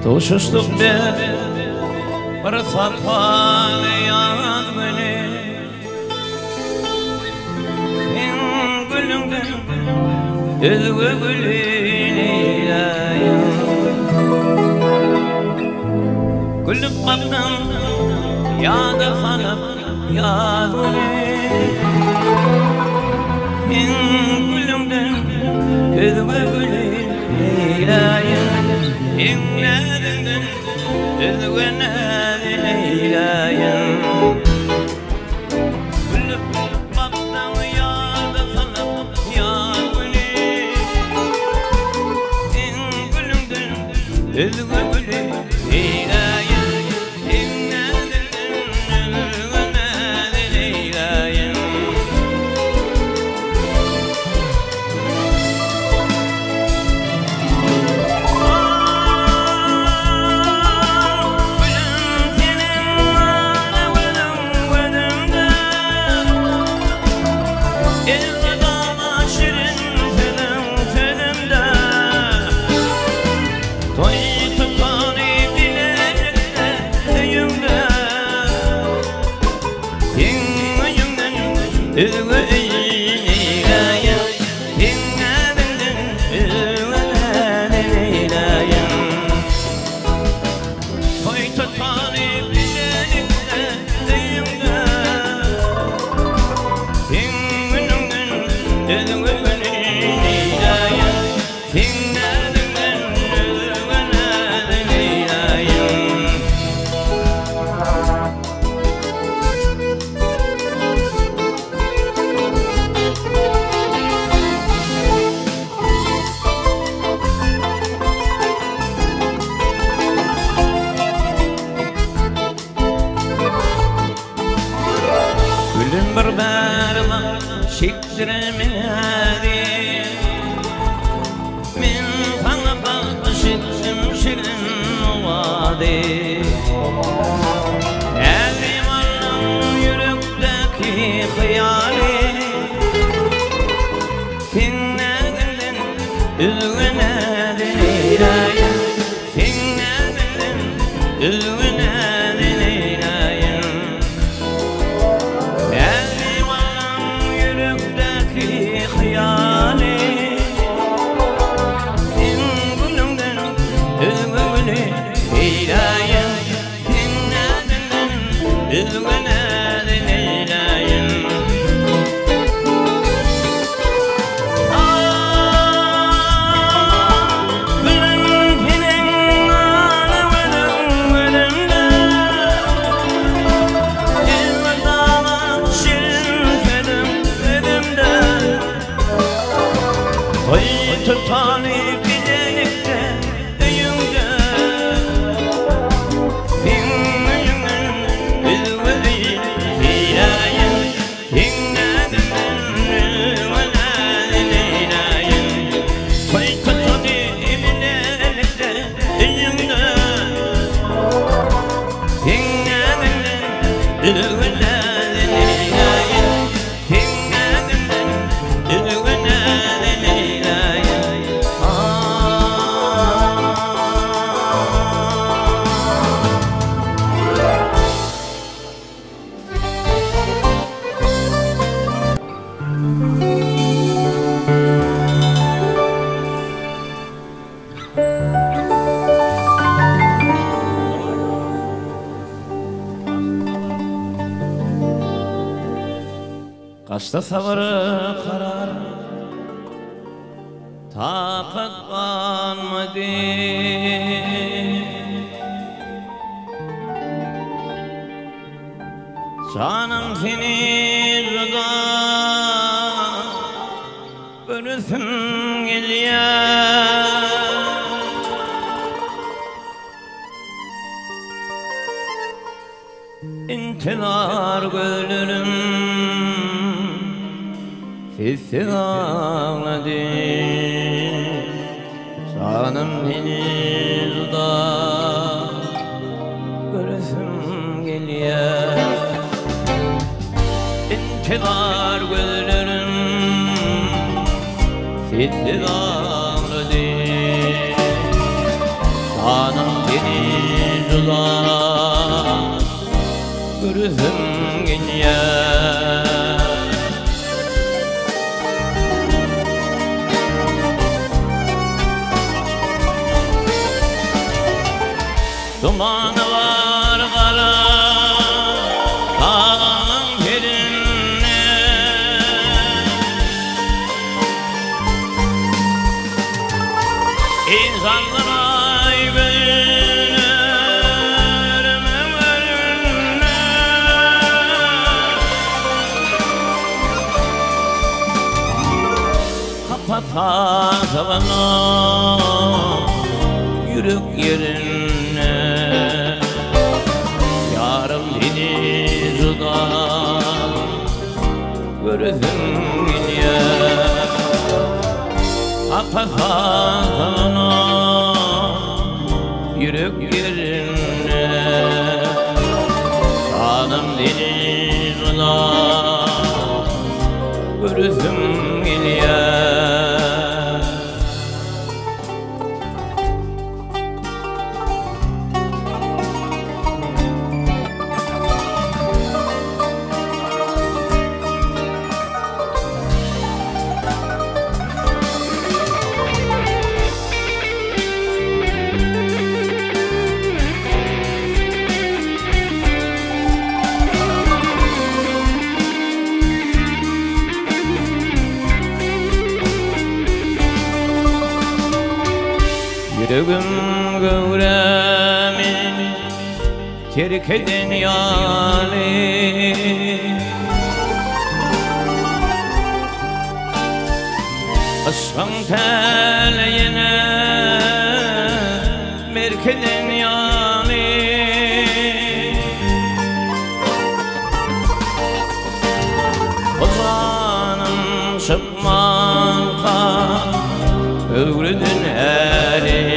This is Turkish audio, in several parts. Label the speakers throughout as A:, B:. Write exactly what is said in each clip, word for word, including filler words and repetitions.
A: Tuşuştuk bir bir sarpan yad beni Sen gülünden özgü gülüyleyim Gülüp kaptan yadı kalıp yad beni Sen gülünden özgü gülüyleyim İnlerinden özgünleri leylayım Gülüp baktan yağda sanıp yağını İn gülümden özgünleri leylayım İnlerinden özgünleri leylayım Şikremin hadi Min tanıba şikrim şirin vadi Elim alım yürekteki hıyali Sinnedinden üzgüne dileylayım Sinnedinden üzgüne dileylayım Hıyali Sen gülümden özgünü leylayım Sinnedinden özgüne leylayım Gülüm senin ağlamadın gülümde Elmadama şirin fedim fedim Oy tutanı bilelikte öğünde Sen öğünden üzgü leylayım Sinnedinden özgüne leylayım Oy tutanı bilelikte öğünde Sinnedinden üzgüne leylayım Sinnedinden üzgüne Kaçta sabrı karar Takat kalmadı Canım seni rıza Görürsün geliyor İntihar gözlerim Sessiz ağladı Canım henüz da Göresim geliyor İntihar gözlerim Sessiz ağladı Canım dudak Gözüm gelýär Dumanı var kara dağın yerine İnsanlara veririm önüne Kapatazavana yürek yerine Yarım deniz dudak Gözüm gelýär Kapatazavana yürek yerine Canım deniz dudak Gözüm gelýär Yüreğim göğremin terk eden yâli Aşkın teleyine merk eden yâli Ozanım çıkmakta öğredin eri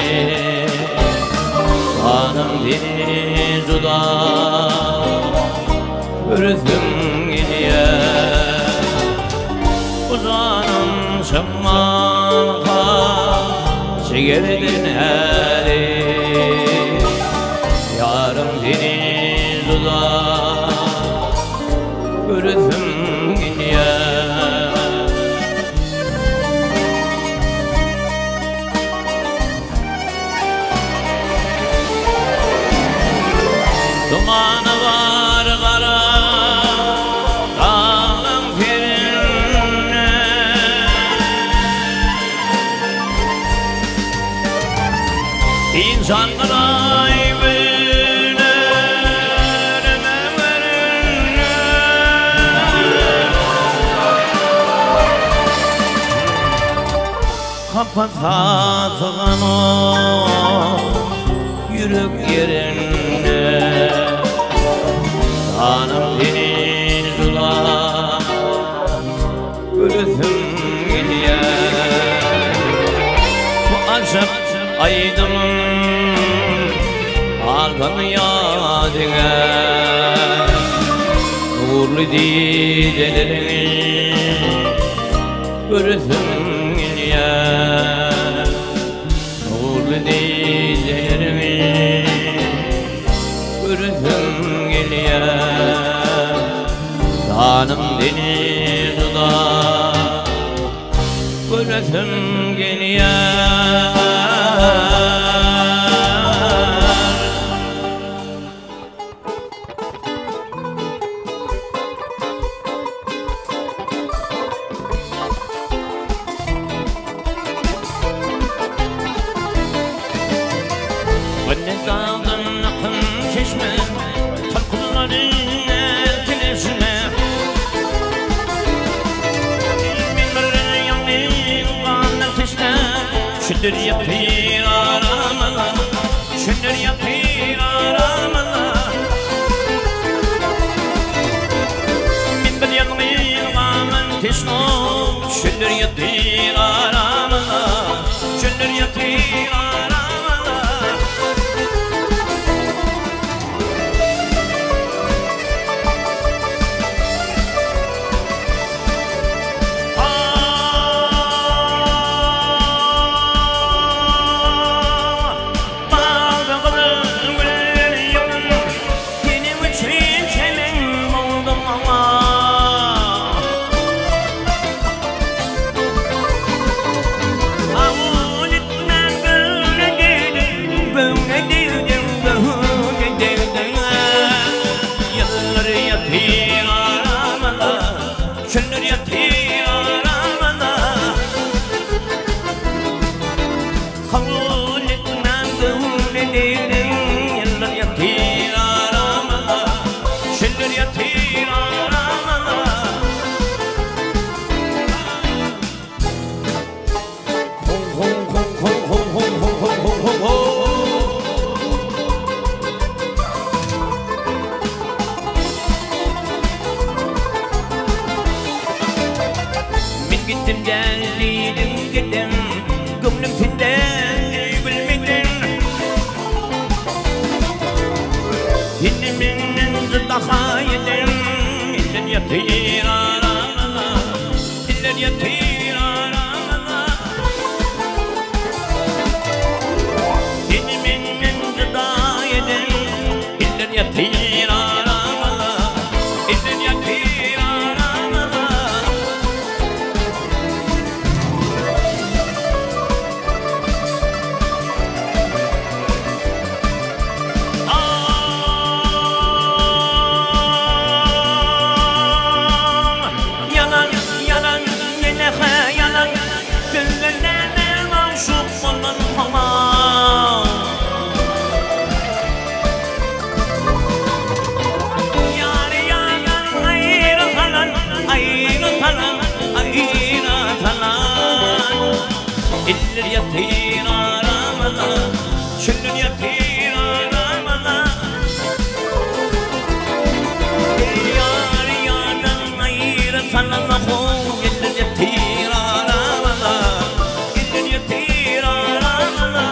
A: Canım deniz dudak Gözüm gelýär Uzanım çıkmakta çekerdin eri Yarım deniz dudak Gözüm gelýär Dumanı var kara dağın yerine İnsanlara veririm önüne Kapatazan o yürek yerine Canım deniz dudak Gözüm gelýär Bu acap aydınım Arkan yadine Nurlu didelerini Gözüm gelýär Nurlu didelerini Gözüm gelýär Canım deniz dudak Gözüm gelýär Önüne dağdan akın çeşme Takılların eltileşme Bilmenin yanayım kanlar teşne Şündür yapır aramına Şündür yapır aramına Bilmenin yanayım kanlar teşne Şündür yapır aramına Şündür yapır aramına Hilmin zıdaka yedim İller yatir arana İller yatir arana Hilmin zıdaka yedim İller yatir arana İller yatir arana İller yatir aramada Şüllür yatir aramada Yar yardan ayrı sallallahu İller yatir aramada İller yatir aramada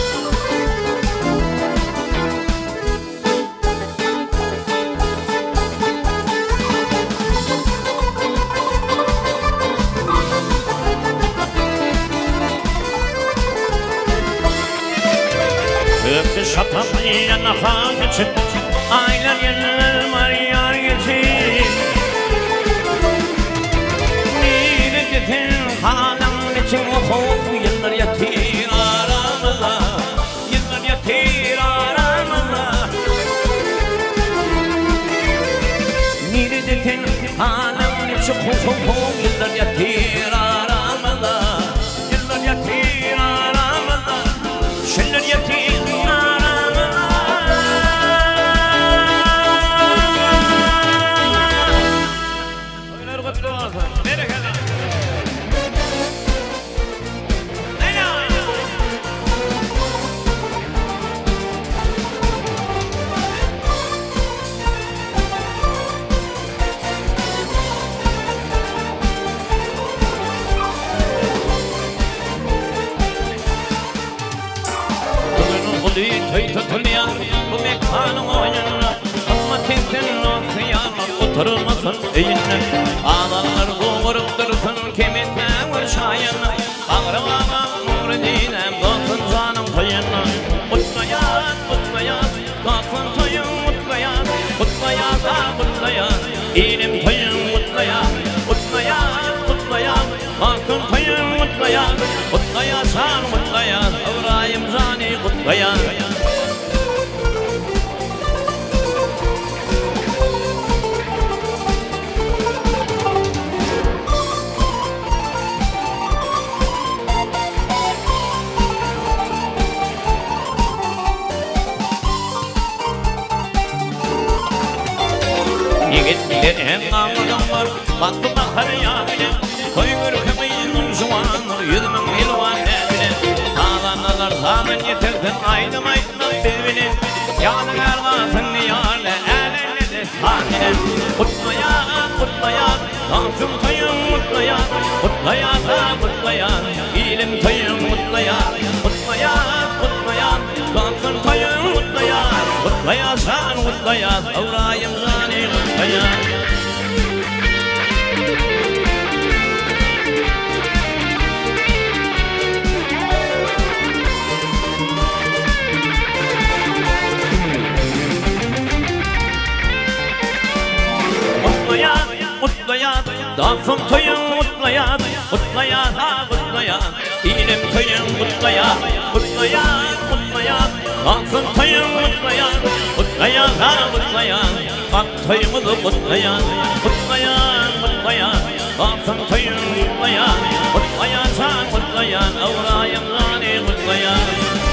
A: Öptü şatam yanaka geçin Aylar yerler var yar geçin Nire gidin halam için oku Yıllar yatir aramızda Yıllar yatir aramızda Nire gidin halam için oku Yıllar yatir aramızda Yıllar yatir aramızda Şüller yatir Toy tutulya bu mekanın oyununa Ama kimsenin o kıyama oturulmasın eyinle Ağlar boğurup dursun kemikle vurşayına Bağrıma muridine bakın canım toyuna Mutlayan, mutlayan, bakın toyun mutlayan Mutlayan da mutlayan, ilim toyun mutlayan Mutlayan, mutlayan, bakın toyun mutlayan Mutlayan, san mutlayan, avrayım zani mutlayan Yigitler hem ağırdan var, baktı bakar yağıyla Koy gürkümüyün şuanır, yüzümün ilvan evine Ağlanırlar sağın yetirdin, aydım aydım birbirine Yağlı gargasın yâle, elinde de sahine Mutlayan, mutlayan, dansın toyun mutlayan Mutlayan da mutlayan, ilim toyun mutlayan Mutlayan, mutlayan, dansın toyun mutlayan Mutlayan, sen mutlayan, avrayım zani mutlayan Mutlayan, mutlayan, dansın toyun mutlayan Mutlayan, ha mutlayan, ilim toyun mutlayan Mutlayan, mutlayan, dansın toyun mutlayan Mutlayan, ha mutlayan, bak toyumuzu mutlayan Mutlayan, mutlayan, dansın toyun mutlayan Mutlayan, ha mutlayan, avrayım zani mutlayan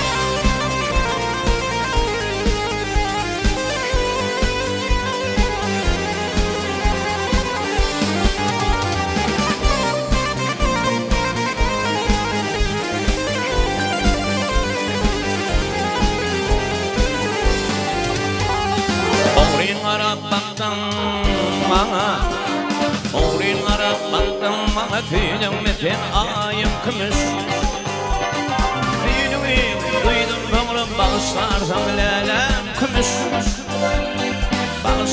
A: Baktım bana Oğrinlara baktım bana Tüylüm etin ayım kımış Tüylümü duydum doğru bağışlarsam lelem kımış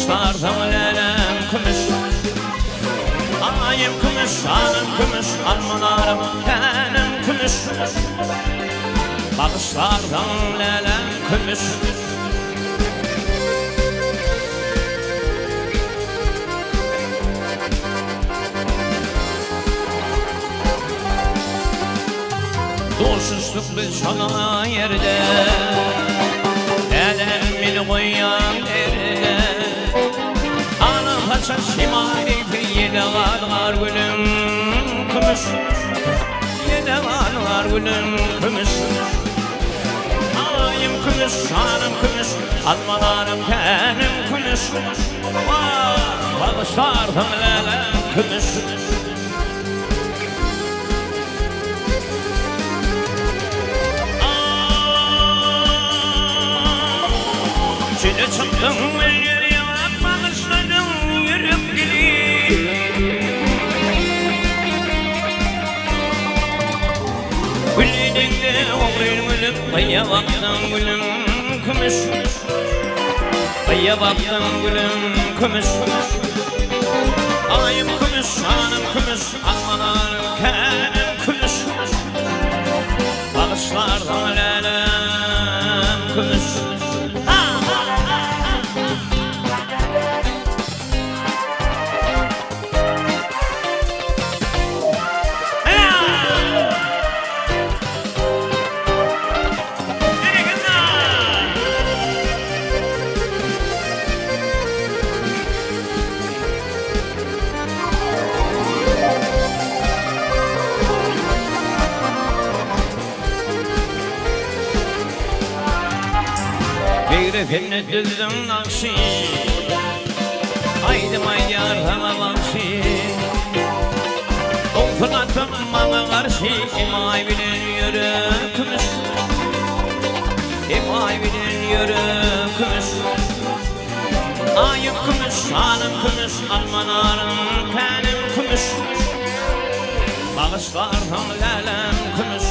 A: Bağışlardan lelem kümüş Ayım kümüş, anım kümüş Almanarım kenim kümüş Bağışlardan lelem kümüş Dostsuzluk biz sana yerde Neden beni koyan yerde Ana haça şimayeti yedi ağlar gülüm kümüş Yedi ağlar gülüm kümüş Ayım kümüş, anım kümüş Almanarım kenim kümüş Bağışlardan lelem kümüş Çile çıktım elleri bağışladım yürüp gidip Gülüdükte oğrayım gülüm Baya baktım gülüm kümüş Baya baktım gülüm kümüş Ayım kümüş, anım kümüş Almanarım kenim kümüş Bağışlardan lelem kümüş Efendim düzdüm nakşi Haydi mayyar hava vakşi Oflatım bana karşı İmay bilin yürü kümüş İmay bilin yürü kümüş Ayım kümüş, anım kümüş Almanarım kenim kümüş Bağışlardan lelem kümüş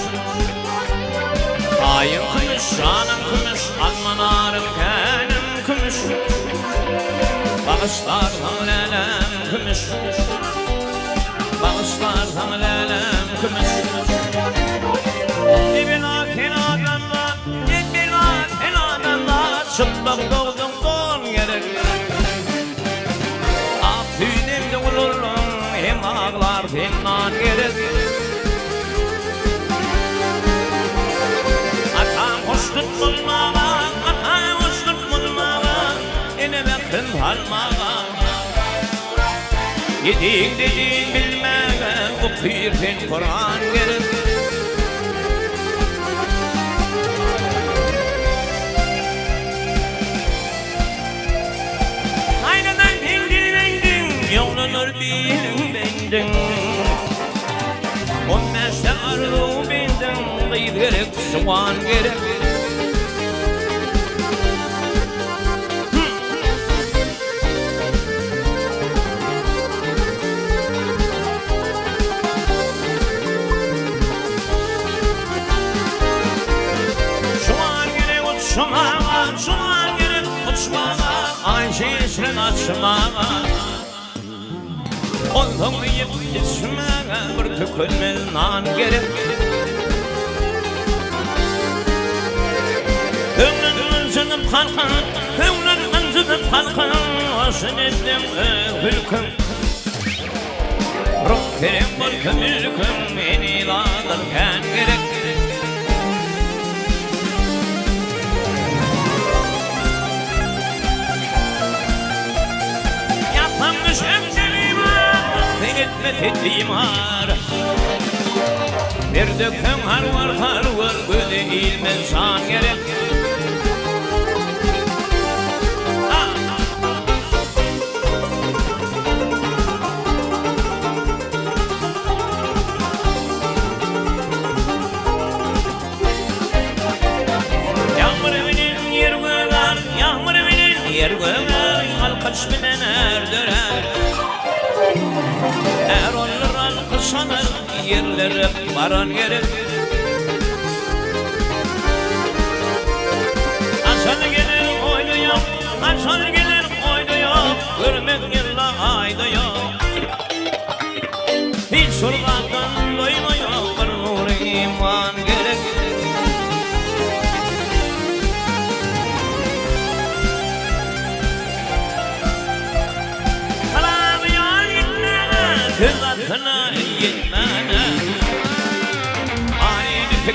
A: Ayım kümüş, anım kümüş Almanarım kenim kümüş Bağışlardan lelem kümüş Bağışlardan lelem kümüş Dibina kenadında, dibina kenadında Çıplak doğdum doğum gerek Ak tüydimde ulurum hem ağlar hem nan gerek Hoşluk bulmağa, atay hoşluk bulmağa Ene bakın halmağa Yedik dediğin bilmeğe Okuyurken Kur'an gerek Aynadan dindin bendin Yolunur bilin bendin On meşte arzu bendin Kıyıp gerek, soğan gerek Uçmağa, soğan gerek uçmağa Ayşe esren açmağa Ondan yiyip içmeğe Bir tükülmez nan gerek Ömrün ınzınıp kalkın Ömrün ınzınıp kalkın Olsun ettim hülküm Ruh kerim bulküm ülküm Beni lağırken gerek Etme tetiğim har Bir döküm har var har var Böyle ilmen san gerek Yağmur evinin yer göğer Yağmur evinin yer göğer Halkaç bilen erdirer Er olur alkışanır yerlere varan yere Açar gelir oynuyor, açar gelir oynuyor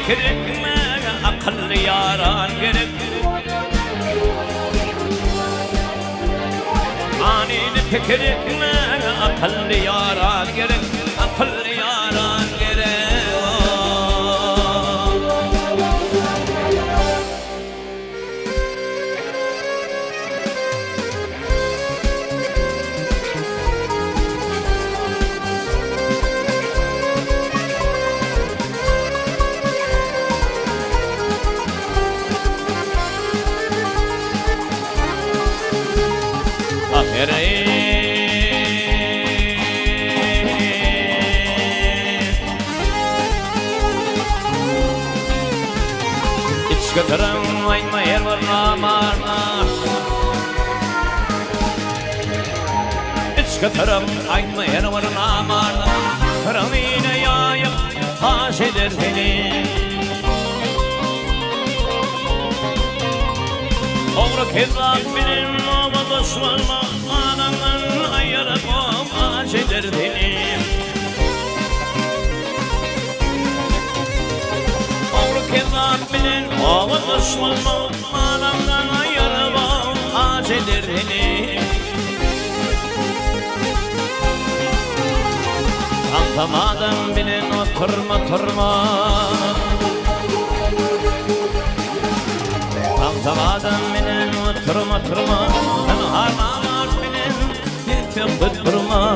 A: fikir etme, akıllı yaran gerek. Anini fikir etme, akıllı yaran gerek, akıllı yaran gerek. İçkıtırım ayma yer var namarna, İçkıtırım ayma yer var namarna, Kırmine yayıp taş eder beni. Oğru kezak benim oğlu düşmanma, anamın ayarıp taş eder beni. Kezak bilin oğul düşmanım, anamdan ayırıp ağaç eder beni. Tanımadım bilin oturma oturma, Tanımadım bilin oturma oturma, Tanımadım bilin yetip durma.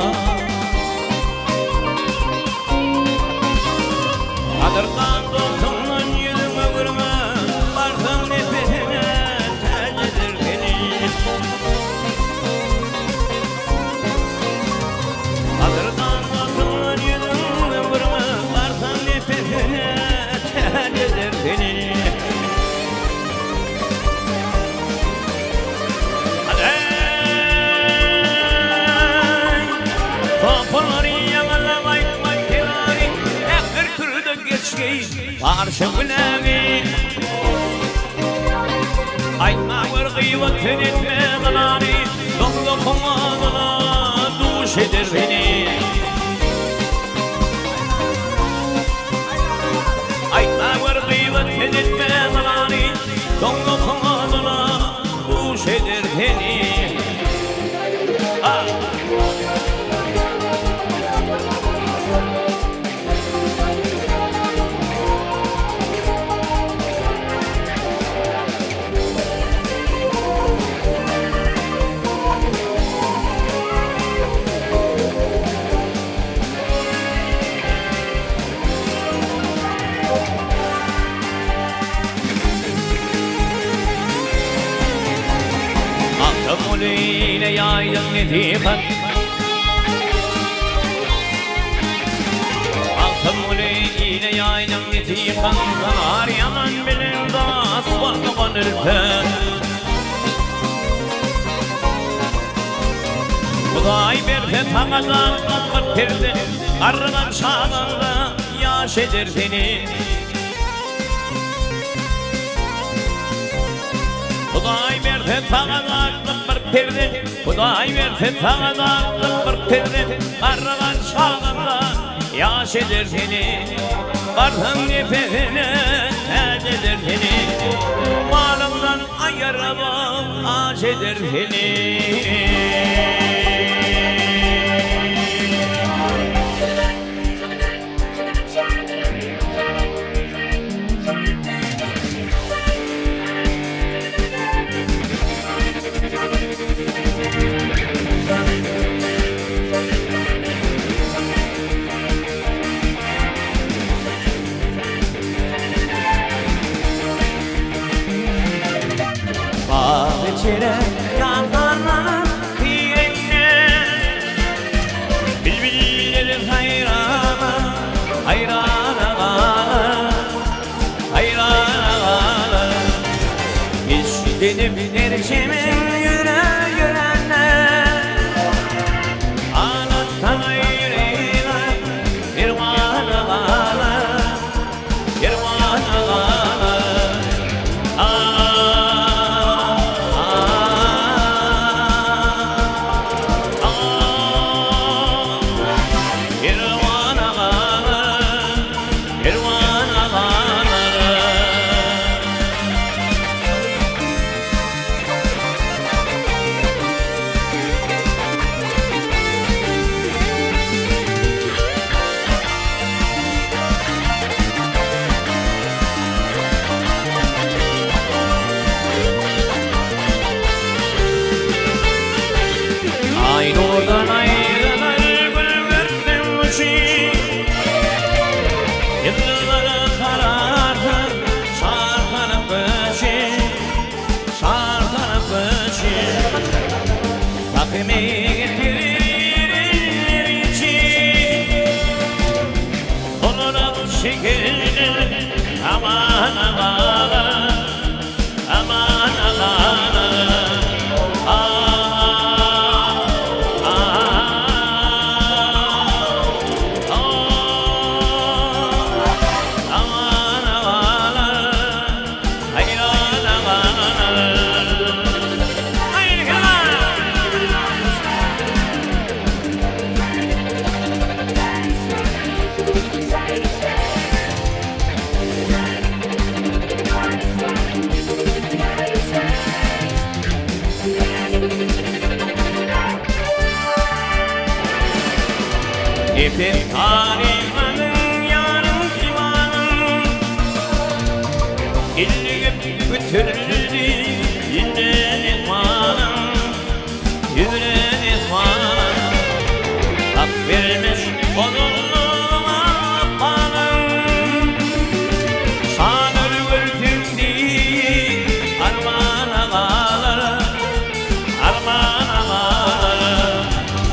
A: Kadırdan dostumdan yüzüme vurma, Barsın nefesine tercidir beni. Kadırdan dostumdan yüzüme vurma, Barsın nefesine tercidir beni. Adey, topları yağlamayın makinari, Ekber türlü geçmeyin. Arşın gülevi ayma var gıybetin etme gılani, Doğru kumadına duş eder beni. Ayma var gıybetin etme gılani, Doğru kumadına duş eder beni. Ah! Ile yaydım netikat, Altın ile yaydım netikat, Kanar yanan benim da asfaltı kanırdı. Kuday berdi tağadan kırpırdı, Karıdan şağında yaş eder seni. Kuday berdi tağadan kırpırdı, Kuday verdi tağadan kırpırdı, Karıdan şağında yaş eder seni. Barsın nefesine tercih eder seni, Malımdan ayırıp ağaç eder seni. Bağ içine yanlarlar, İpek tarimanın yarım divanın İlgip götürüldü yüreğin ihvanın Yüreğin ihvanın Hak vermiş onunla apmanın Sanır gördüğümde arman ağaları Arman ağaları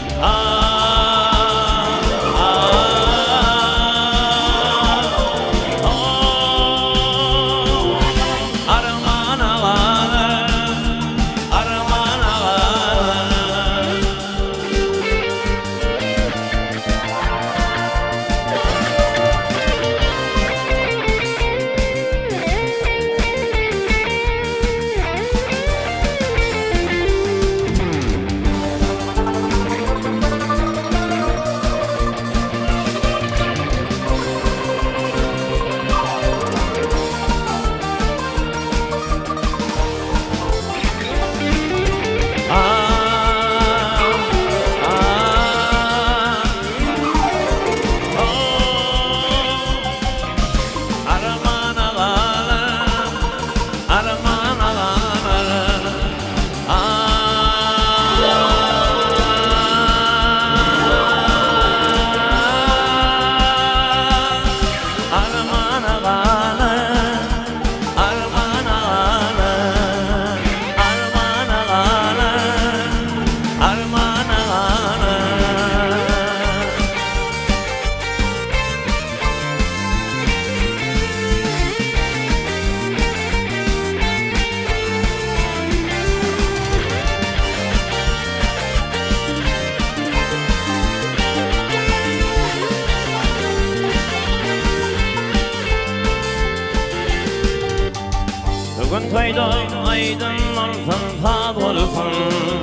A: Bugün toyda aydın olsun, tad olsun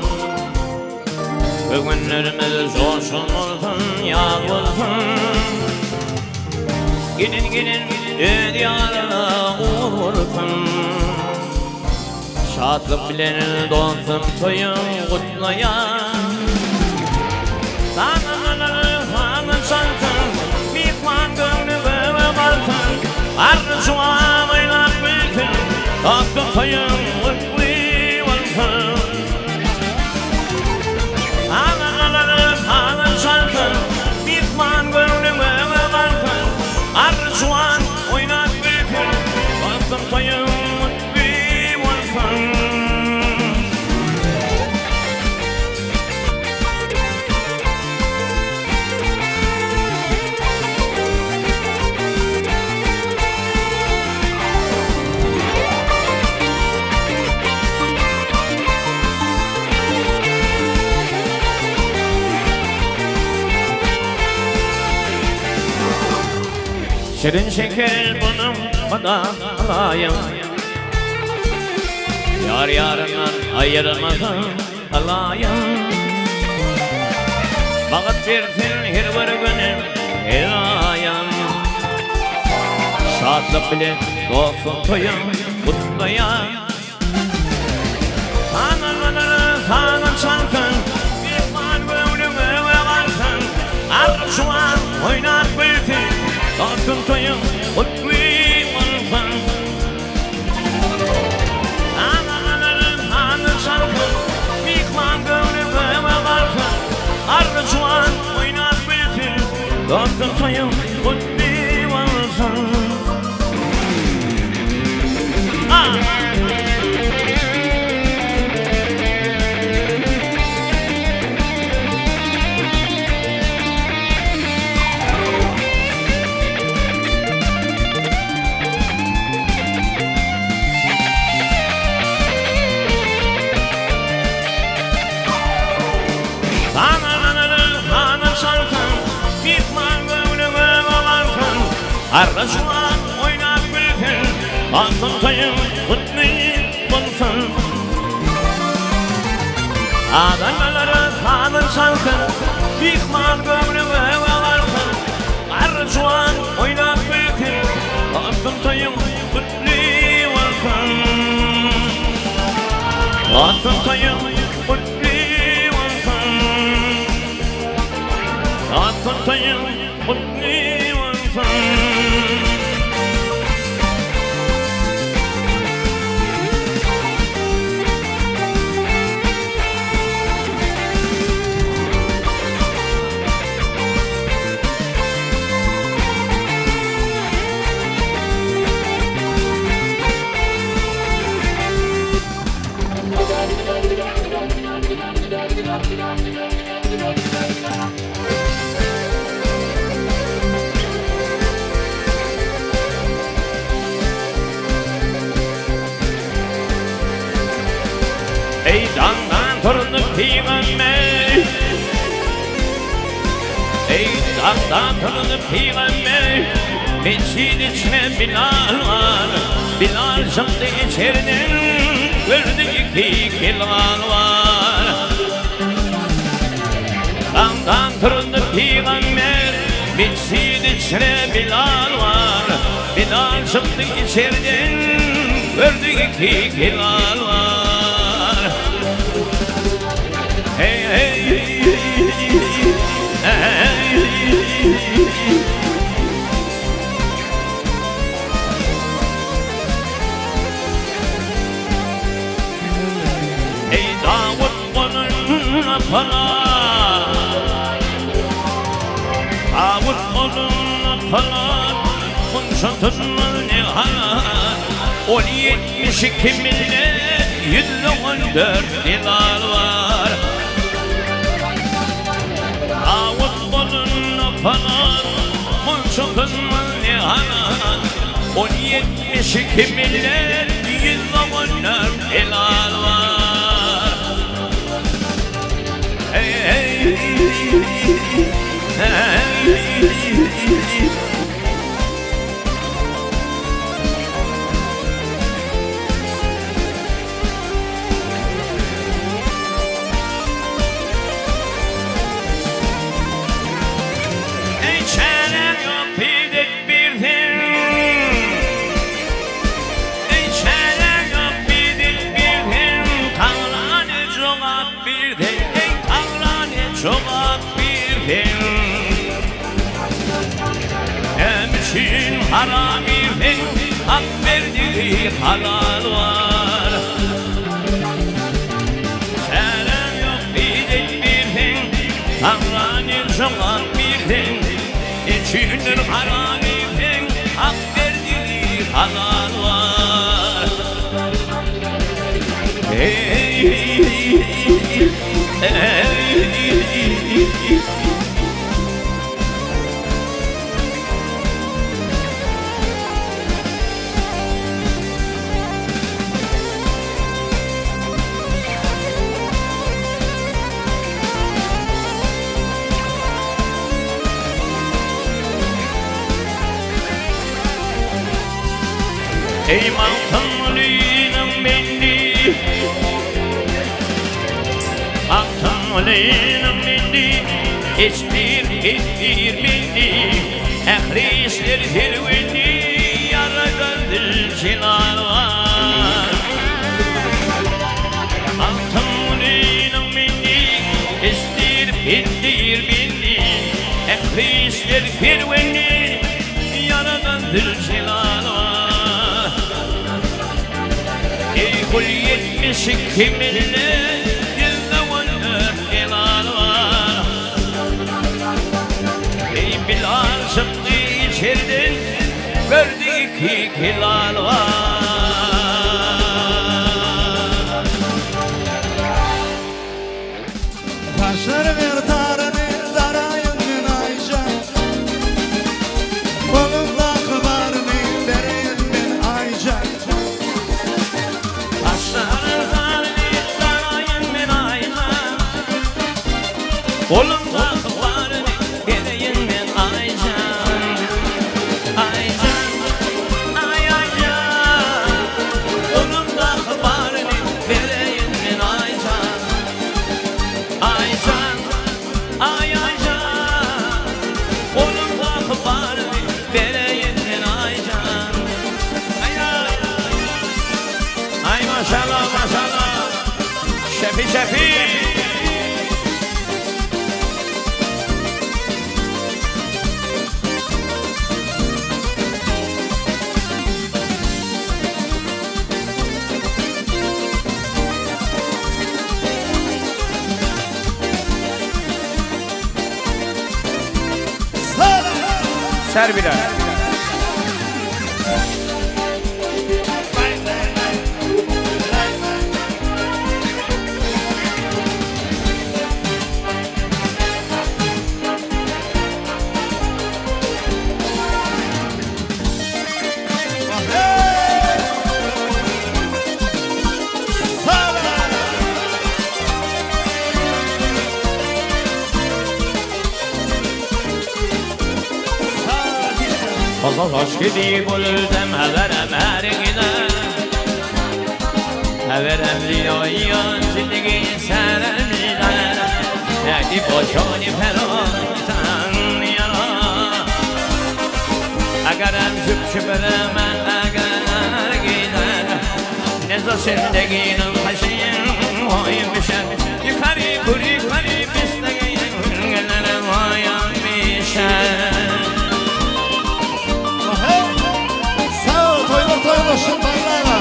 A: Bugünlerimiz coşun olsun, yağ olsun Gidin gidin diyarına uğur olsun Şadlık bilen dostum toyun kutlayan Sananları fanın şansın Mikman gönlü böyle varsın Arzuan oynar bütün Aklım toyun mutlu olsun Sananları fanın şansın Mikman gönlü böyle varsın Arzuan oynar bütün Aklım toyun mutlu olsun Şirin şeker bunun kadar alayım Yar yarından ayırmasın alayım Vakit versin her bir günüm her ayım Şadlık bile dostum toyun kutlayan Sananları sanın şansın Mikman gönlüme varsın Arzuan oynar bütün Dostum toyun mutlu olsun Sananların hanı şarkı Mikman gönlüme varsın Arzuan oynar bütün Dostum toyun mutlu olsun Ah! Arzuan oynar bütün Aklım toyun mutlu olsun Adanaları tanır şansın Mikman gönlüme varsın Arzuan oynar bütün Aklım toyun mutlu olsun Aklım toyun mutlu olsun Aklım tutayım mutlu olsun. Ey dağdan torunu peygamber, ey dağdan torunu peygamber, mescid içine Bilal var. Bilal şimdi içeriden gördü iki hilal var. Dağdan torunu peygamber, mescid içine Bilal var. Bilal şimdi içeriden gördü iki hilal var. Hey hey hey, ey Davut bunun falan, Davut bunun falan, bunun tutmaz ne halat. On yetmiş iki millet, yüzde on dört hilal var. Davut bunun falan, bunun tutmaz ne halat. On yetmiş iki millet, yüzde on dört hilal var. Hey hey hey, Emşin harami'nin hak verdiği halal var. Selam yok bir birden, Tanrı'nın zaman birden. İçindir harami'nin hak verdiği halal var. Hey hey hey, ey Maltanlıyım bindi, Maltanlıyım bindi, hiçbir hiçbir bindi, ehli işler zirvendi, yaradandır cilal var. Maltanlıyım bindi, hiçbir hiçbir bindi, ehli işler zirvendi, yaradandır cilal var. Kul yetmiş iki millet, yüzde on dört hilal var. Ey Bilal şimdi içeriden gördü iki hilal var.
B: Taşlar ver tarını darayın min Ayşe, kolumda kıbarını verin min Ayşe.
A: Kolumda kıvarını vereyim ben Aycan, Aycan, ay Aycan. Kolumda kıvarını vereyim ben Aycan, Aycan, ay Aycan. Kolumda kıvarını vereyim ben Aycan. Ay ay ay, maşallah maşallah, şefi şefi. سر بیره Hoş gidip buldum haberem her giden Haberem liyoyan zindagi serem lidan Hadi boşani perotan yana Agarem züp şüpheremen agar giden Neza zindaginim haşin oyun bişer Yukarı kuri kuri bisteginim Gelerim oyun bişer
B: Toylar şunlarla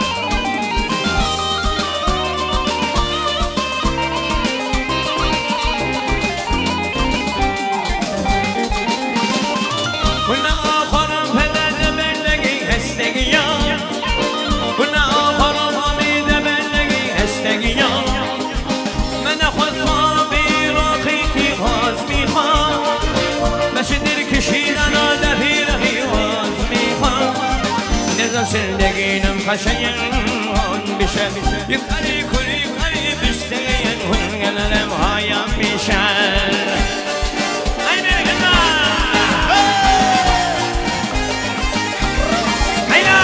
A: Buna ağırım pederde bellegi hestegi ya Buna ağırım hamide bellegi hestegi ya Mene khusma bir rakiki hazmi ha Meşidir kişiden adefi rahi hazmi ha Neza zindaginin kaşayın on bişer Yukarı kuri kari bisteyen hun gelelim hayam bişer Ay beni kızlar Hayla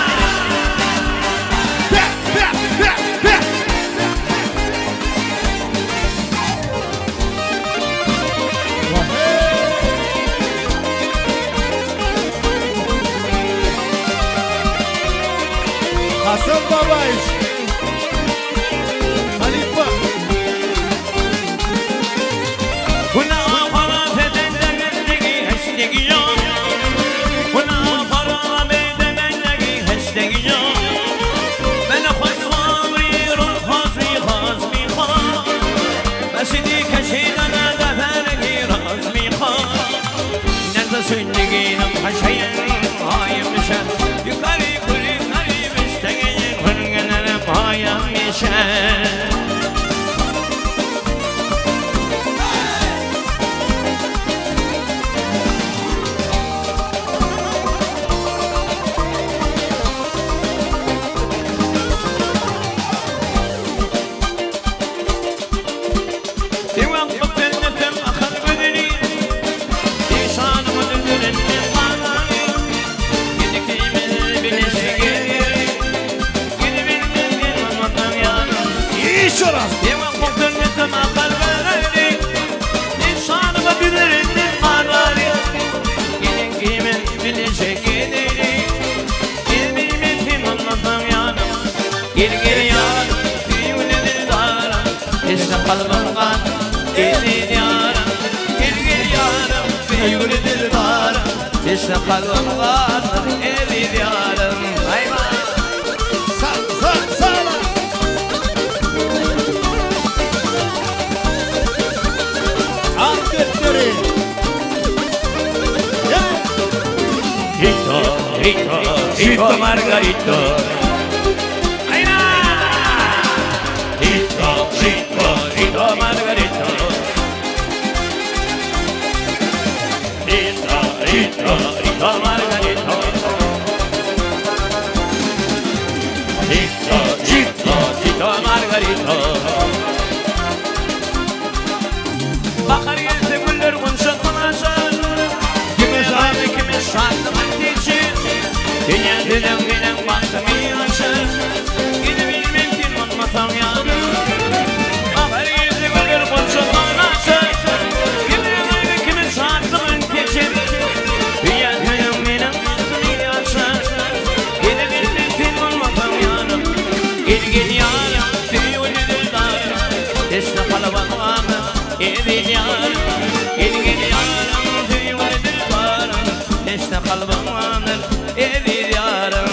B: Hasan Babaş Halifa
A: Buna para fedende bendegi hestegi ya Buna para bende bendegi hestegi ya Bana khusma bir hazmi hazmi kha Mesidi keşidana defergi razmi kha Nerede zindaginin haşayın hayım bişer Yukarı kuri kari bistegeyin hun gelelim hayam bişer Gel gel yar, düğünü darım, işte kalbimden gelin yarım. Gel gel yarım, düğünü darım, işte kalbimden gelin yarım. Hayva.
B: Sağ sağ sağ Arkadaşları
A: Rito, Rito, Rito Margarito. Rito, Rito, Rito Margarito. Rito, Rito, Rito Margarito. Rito, Rito, Rito Margarito. Bakar gelse güller kunşun kumaşın Kimiz aynı kimiz şartlı vaktiçin Dünya dilem dilem baktım iyi aşır Gidip bilmem kim unutmasam yanım Bakar gelse güller kunşun kumaşın Kimiz aynı kimiz şartlı vaktiçin Dünya dilem dilem baktım iyi aşır Gidip bilmem kim unutmasam yanım Gel gel yanım düğünü darım İşte kalabalığım Gel yarım, gel gel yarım, düğünü darım İşte kalbim anır, gel yarım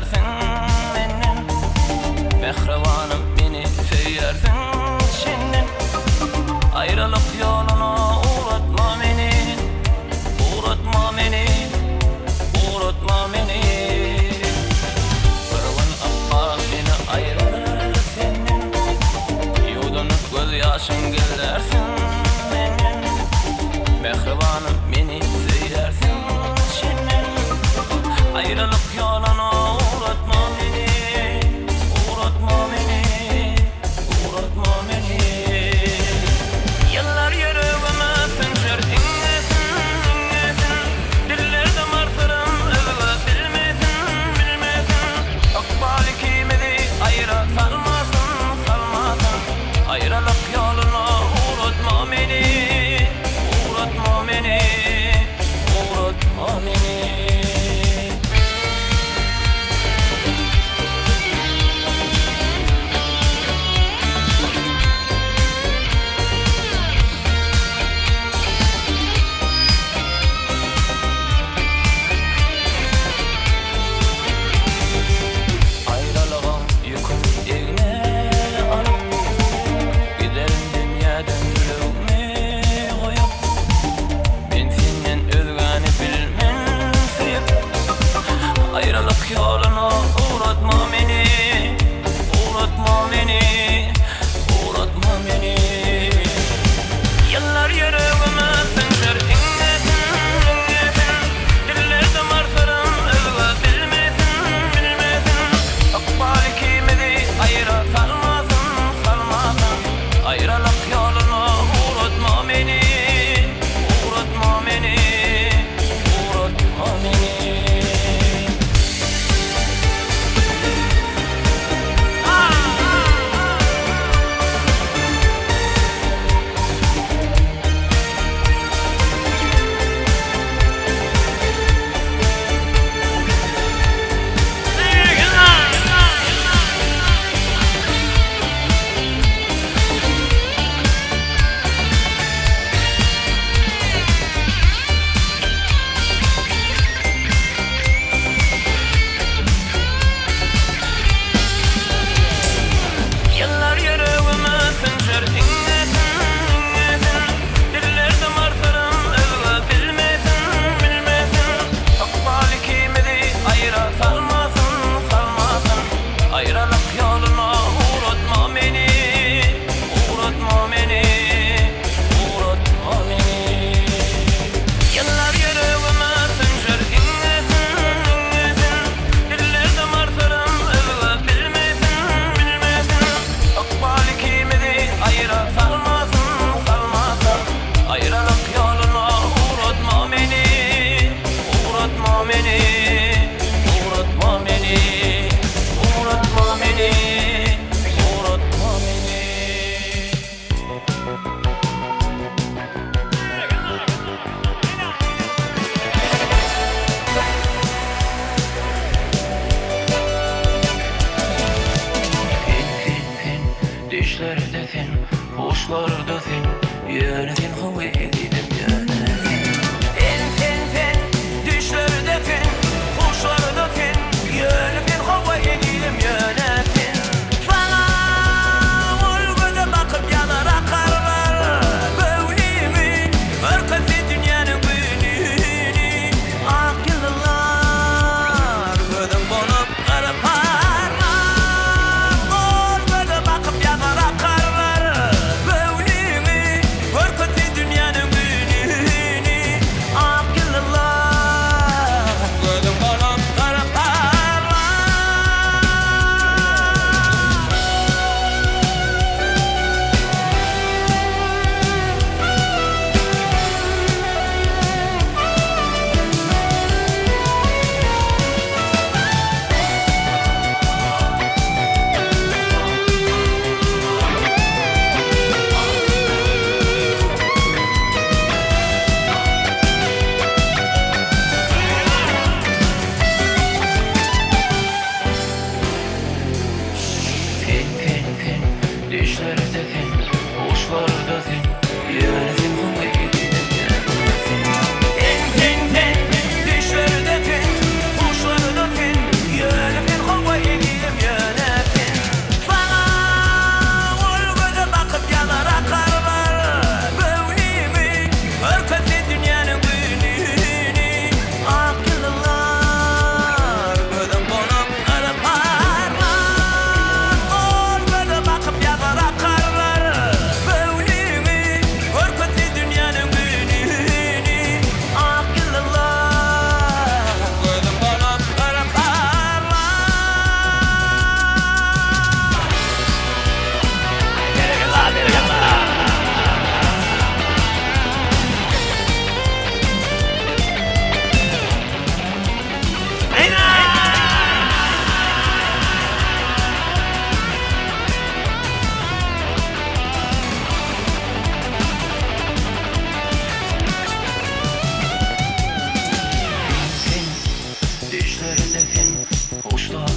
C: seýersin menden Mehribanym meni seýersin şenden Ayrılık yoluna uğratma meni Uğratma meni Uğratma meni Bir gün appaq meni ayrılır senden Yudunup göz yaşın gellersin menden Mehribanym meni seýersin şenden Ayrılık yoluna uğratma beni Uğratma beni Uğratma beni Yıllar yüreğime sınır inlesin inlesin Dillerde martırım övü bilmesin bilmesin Akbali kimidi ayra salmasın salmasın Ayrılık yoluna uğratma beni Uğratma beni Uğratma beni Ayrılık yoluna uğratma beni Uğratma beni Uğratma beni Yıllar yüreğime sınır inlesin inlesin Dillerde martırım övü bilmesin bilmesin Akbali kimidi ayra salmasın salmasın Ayrılık yoluna uğratma beni Uğratma beni Uğratma beni Yıllar yüreğime sınır inlesin inlesin Dillerde martırım övü bilmesin bilmesin Akbali kimidi ayra salmasın salmasın Ayrılık yoluna uğratma beni Uğratma beni Uğratma beni Yıllar yüreğime sınır inlesin inlesin Dillerde martırım övü bilmesin bilmesin Akbali kimidi ayra salmasın salmasın Ayrılık yoluna uğratma beni Uğratma beni Uğratma beni Uğratma beni Uğratma beni Fin fin fin Düşlerde fin Hoşlarda fin Yöne fin Hava edelim yöne fin Fin fin fin Düşlerde fin Hoşlarda fin Yöne fin Hava edelim yöne fin Sana olgada bakıp yanar akarlar Böylemi Örkesi dünyanın büyüdüğünü Akıllılar Gödüm konup kırparlar Olgada bakıp yanar akarlar Böylemi Örkesi dünyanın büyüdüğünü Akıllılar Gödüm konup kırparlar Fin fin fin Düşlerde fin Hoşlarda fin Yöne fin Hava edelim yöne fin Fin fin fin Düşlerde fin Hoşlarda fin Yöne fin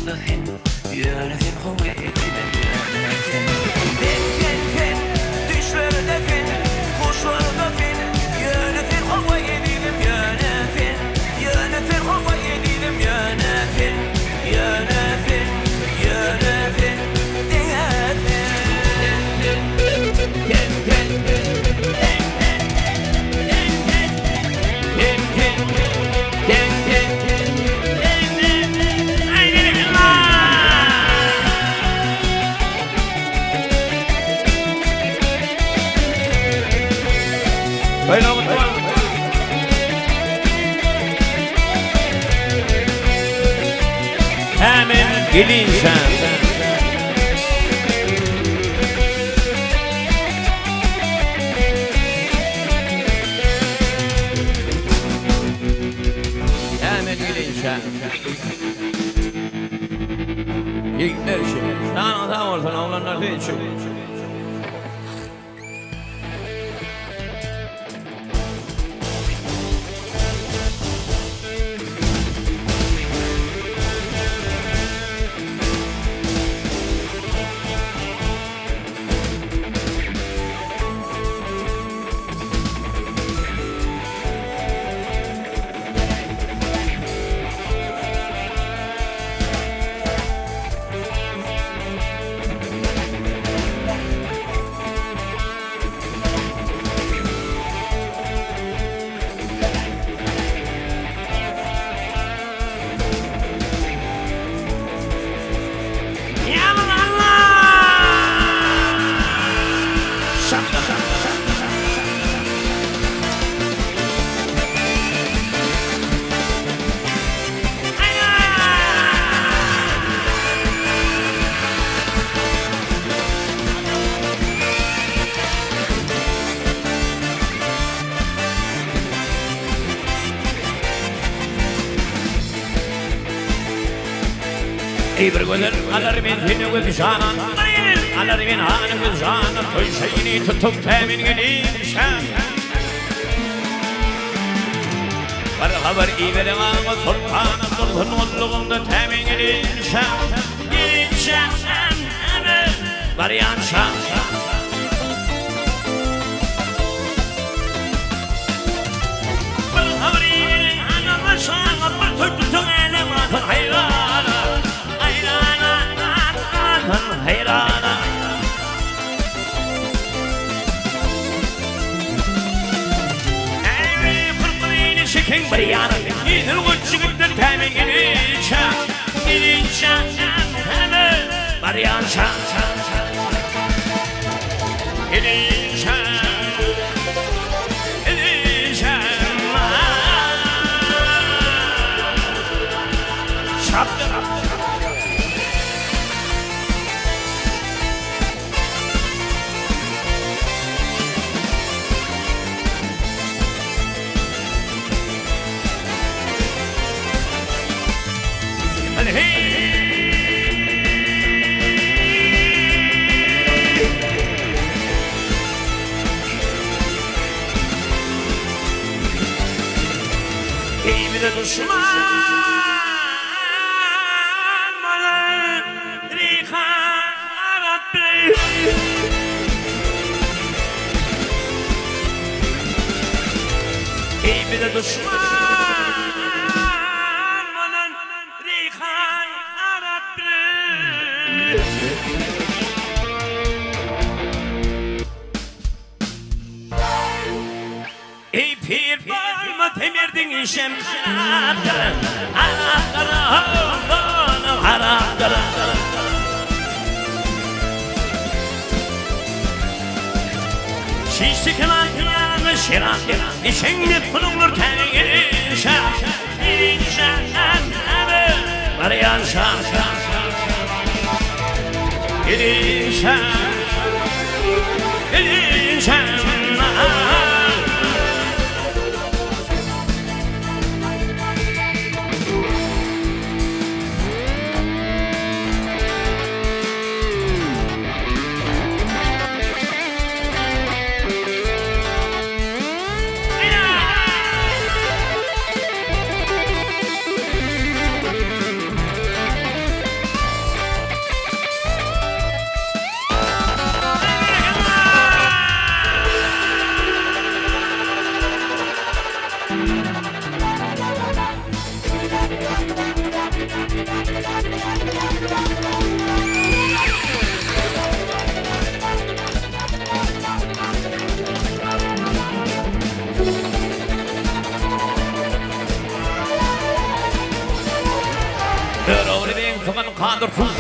C: da fin, yöne fin kuvvetinden yöne fin. Fin fin fin, düşlerde fin, kuşlarda fin, yöne fin kuvvetinden yöne fin, yöne fin kuvvetinden yöne fin, yöne fin, yöne fin, diye fin. Fin fin fin, fin fin, fin fin, fin fin, fin fin.
A: Böyle oldu. Hemen gelişen. Hemen gelişen. Yiğitler için. Sana da ortana olanlar için. İbrigöler alarmin hine ve janan alarmin hane ve janan toy şeyini tutup temin gelişen var haber ibere ama sultan sultan olluğunda temin gelişen gelişen evet var yanşan var haber ibere ama şan var tutup ele var hayran hayrana Ey fırkılıyını şekin bariyana Yedil uççıgıdır temin gelişen Gelişen hemen bariyan şan Gelişen Gelişen Şap şap Bir de düşman bana riharat bey Bir de düşman bana riharat bey Ey pir bağırma temirdin işem Harakara Harakara Harakara Şişti keman yanı şiran İşenli pulunur teni işem İşem evet Barayan şan İşem İşem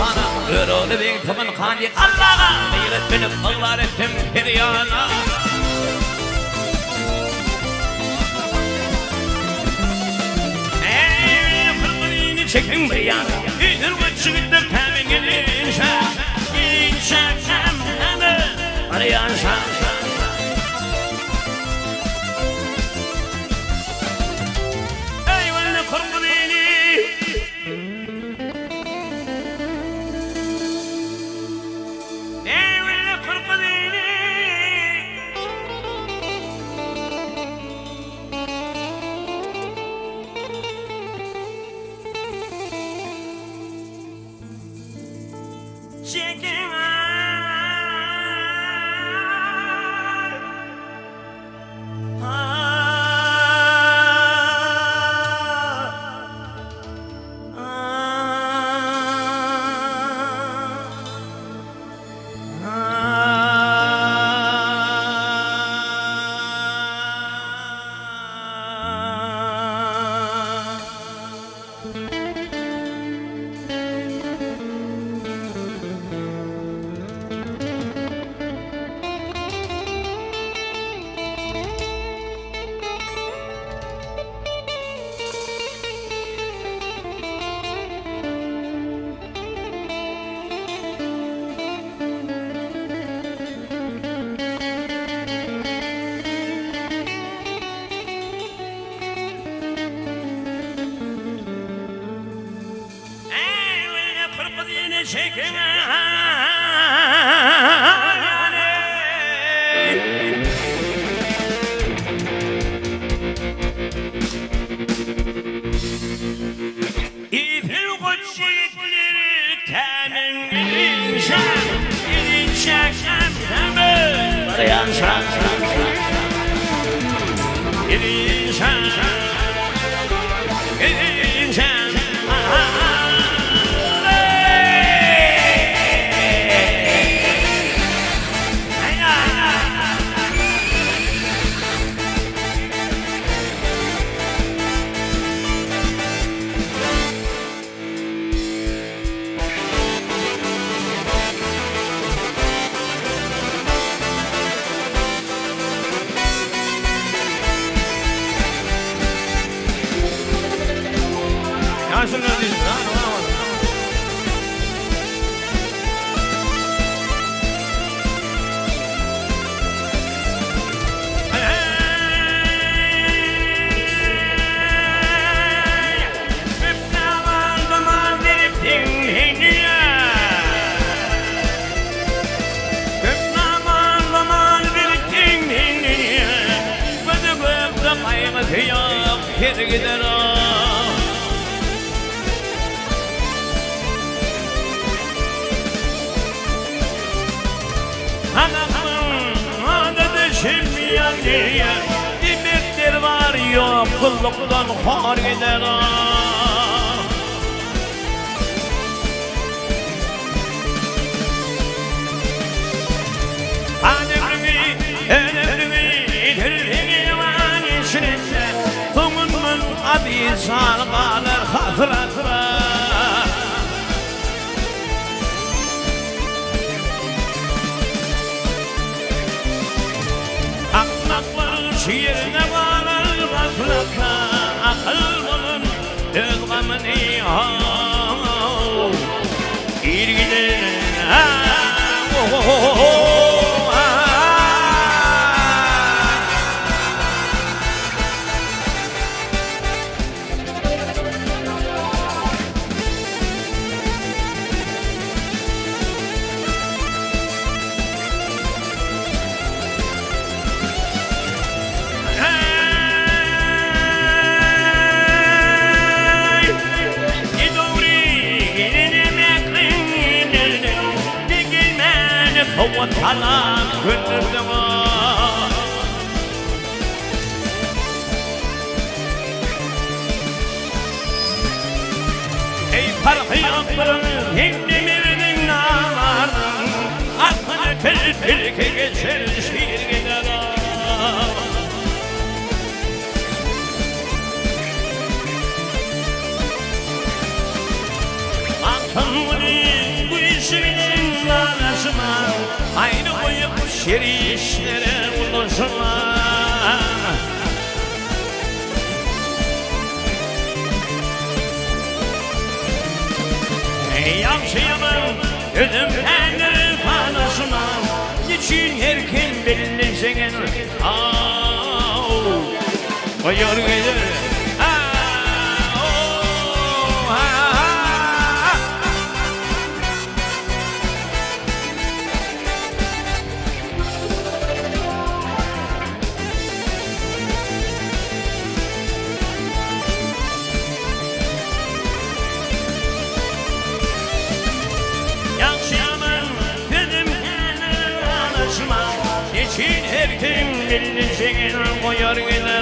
A: bana Örülü bir tımın kandik Allah'a Meyret benim ağlar ettim hiryana Eee fırmırını çekin bir yana İdir geçiğinde temin gelince İnşe şemhemi arayan şan Eyvallah fırmırını Kulluktan hor gider Anemrimi, enemrimi, dirrimi yaman işinizde Tumunmun adi sargalar hatıratıra Akmakların şiirine bağlar gaflaka Akıl bulun öz gamını hav İlgiler What Allah gönderdi var Ey parhı akbarın hindi mirdin namarın Aklını tel telke geçer şiir gider Aklını Aynı koyup şeri işlere buluşurlar. Ey yaşayamam ödüm peynir fanasına, niçin herken belirlensenin ağ koyar gelir. Niçin herken belirlensenin koyar gelir.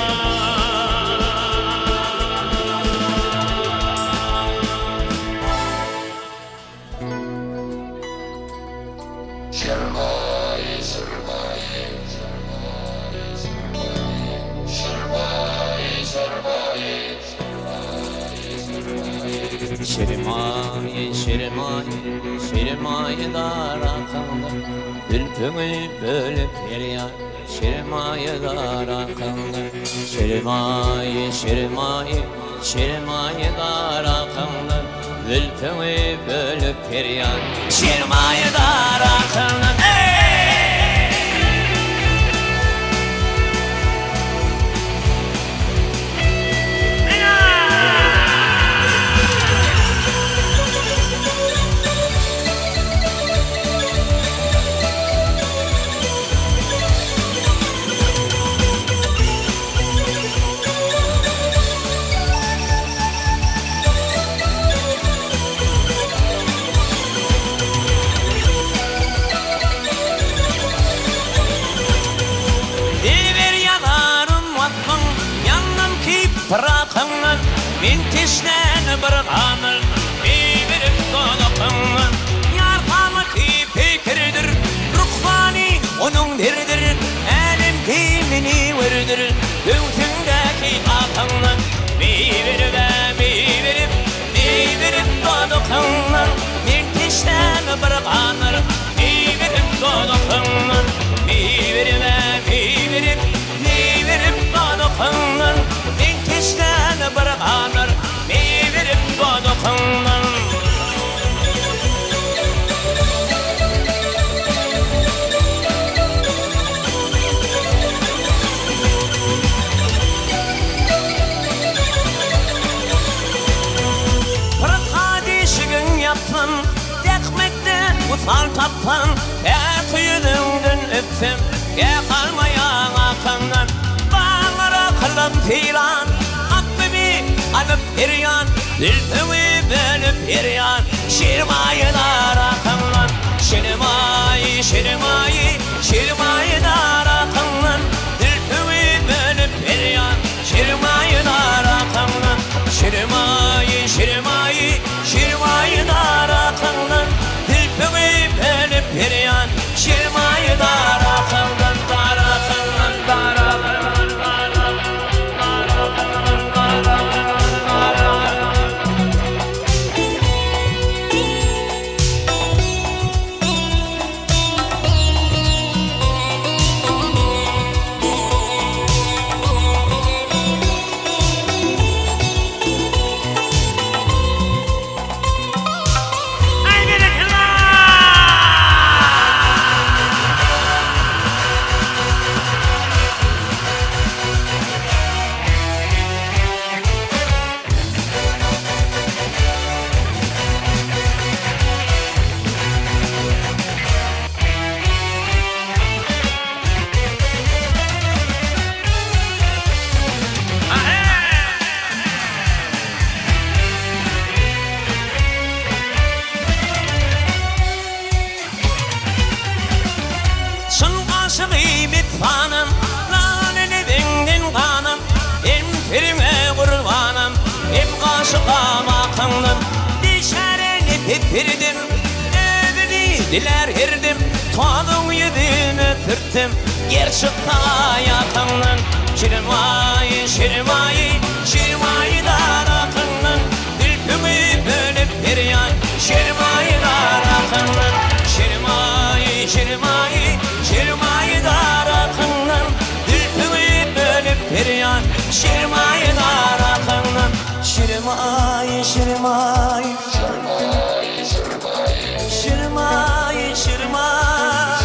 A: Şirmaye, şirmaye, şirmaye darakanda, ülpünü bölüp yeriyar. Şirmaye darakanda, şirmaye, şirmaye, şirmaye darakanda, ülpünü bölüp yeriyar. Şirmaye darakanda, bırakınlar, min tişlen bırakanlar, biberip dolakınlar. Yarkanı ki fikirdir, ruhvani onun derdir, elim kimini verdir, göğsündeki akınlar. Biberip de biberip, biberip dolakınlar, min tişlen bırakanlar, biberip dolakınlar. Biberip de biberip, biberip dolakınlar, işten bırakanlar, biberip bodokanlar. Kırık hadişigin yaptım, dekmekte utan taptan, her kuyudumdun öptüm, ge kalmayan akanlar. Bağlara kılım filan, alıp yeryan, zülfümü bölüp yeryan. Şirmaye darakınlan, şirmaye, şirmaye, şirmaye darakınlan, zülfümü bölüp yeryan. Şirmaye darakınlan, şirmaye, şirmaye, şirmaye darakınlan, zülfümü bölüp yeryan. Şirmaye darakınlan, darakınlan, darakınlan. Fanım, laneni bindin kanım, em firme kurbanım, em kaşığa bakındım, dişereni pipirdim, evini diler hirdim, tadın yüzünü pürttüm, gerçekta yakındım. Şirmayi, şirmayi, şirmayi darakındım, ülpümü bölüp bir yan, şirmayi darakındım, şirmayi, şirmayi.
C: şirmay Şirmay, şirmay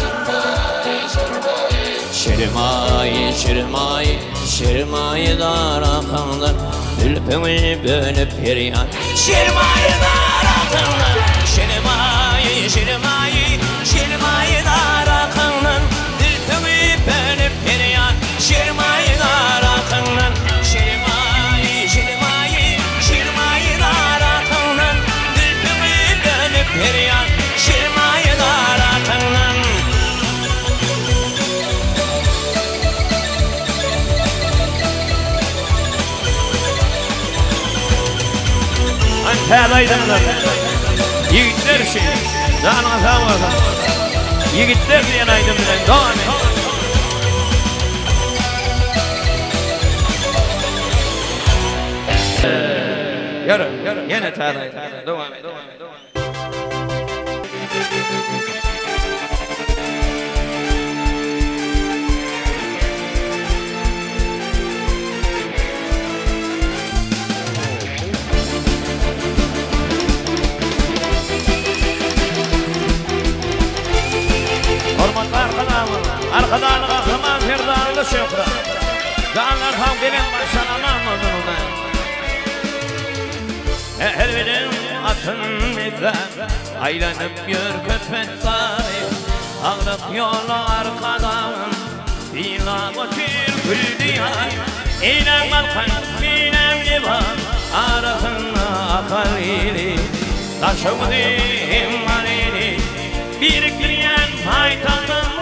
A: Şirmay, şirmay, şirmay darakınlar Ülpümü bölüp peryan Şirmay darakınlar Şirmay, şirmay, şirmay darakınlar Ülpümü bölüp peryan Şirmay darakınlar Şirmay, şirmay, şirmay darakınlar Ülpümü bölüp peryan Şirmay darakınlar Antal aydınlar Yigitler şey Dağına sağ Yigitler diyen aydın bilen Doğan Yarın Yine tal aydın Doğan Arkadan kahraman Ferdanlı Şöhra Dağlar ham benim başlanamam onunla Elverin atın mekler Aylanıp yür köpet tarih Ağrıp yolu arkadan Bila boçir gül diyar İlem balkan bilem livan Arasında akar ili Taşıvdı himman ili Birikleyen haytanım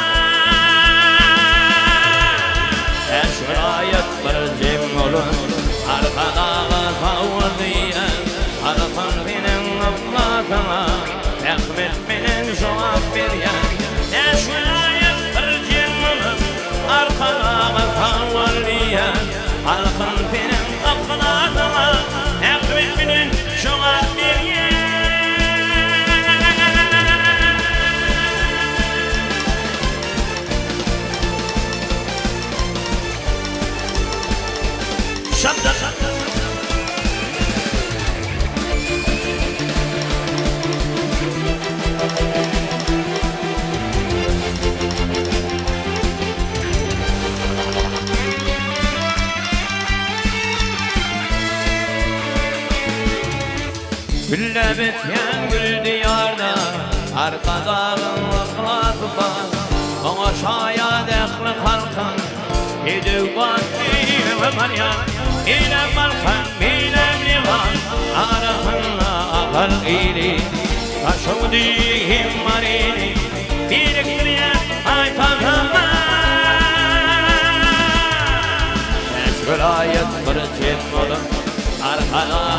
A: Şurayet bir cem olun Arkadağı kavurdiyen Arkan benim avlatına Ekmet benim şuap beryen Şurayet bir cem olun Arkadağı kavurdiyen Arkan benim avlatına Ekmet benim şuap beryen Şapta Gülle bitken gül diyarda Arkadağın ıklatı var Ona şaya dekli kalkan Yedi vakti ve maryan İle balkan bilem livan Arasında akal ili Taşıvdı himmar ili Birikleyen haytanıma Meşgul ayet bir cem olun Arkadağı